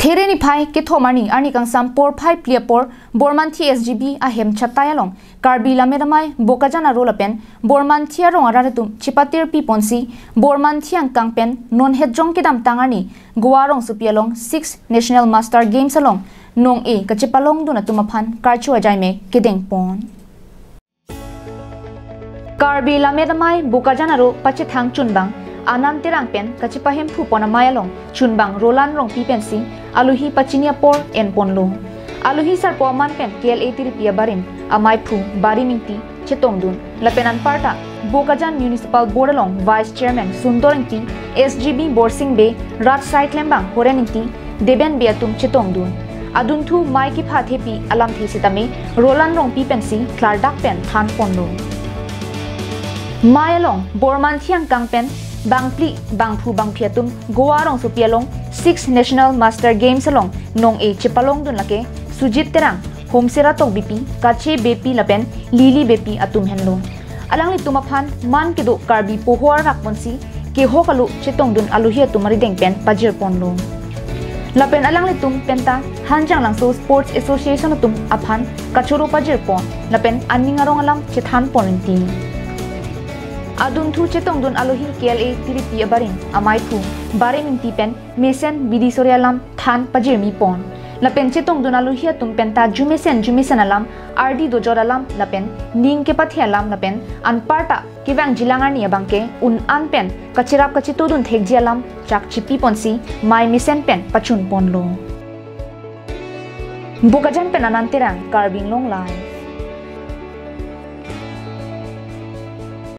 Thereni phai ke thomani ani kang sampor phai pliapor Bormanthi SGB a hem chatayalong Karbi lamedamai Bokajan arolapen Bormanthi arong aratum chipatir pi ponsi Bormanthi angkang pen non hedjong kedam tangani Goa rong supialong 6 National Master Games along Nong-eh ka chepalong duna tumaphan karchu ajaime kedeng pon Karbi lamedamai Bokajan aro pachithang chunbang Anam terang pen kachipahem phupona mayalong chunbang Roland rong pi pensi aluhi pachinia por en ponlo aluhi sar poman pen KLA tiripia barim amai phu bari minti chetongdun lapenan parta Bokajan Municipal Board along Vice Chairman Sundorinti SGB Borsing Bay Rat Site Lembang Horeninti Deben Beatum chetongdun aduntu mai ki phathepi alam thisitame Roland rong pi pensi klardak pen than ponlo mayalong Bormanthi angkang pen Bangpli, Bangphu, Bangpiatum, Goa rong supialong 6 National Master Games along Nong-eh chepalong dun lake Sujit terang Homsera tok BP Kache BP lapen Lili BP atum henlo alang li tumaphan man kedo Karbi pohor rakmonsi ke hokalu chetong dun aluhi atumari dengpen pajir ponlo lapen alang li tum penta hanjang langso Sports Association atum aphan kachuro pajir pon lapen aningarong alam chethan poninti Adun thu chetong dun aluhi KLA tiripi abarin amai phu bare minti pen mesen bidi soryalam than pajir mi pon lapen chetong dun aluhi tum penta jumesen alam RD dojor alam lapen ning ke pathialam lapen anparta kivang jilangar ni abangke un an pen kachirap kachito dun thekji alam chak chipi ponsi mai misen pen pachun ponlo Bokajan pen ananterang Karbing long lai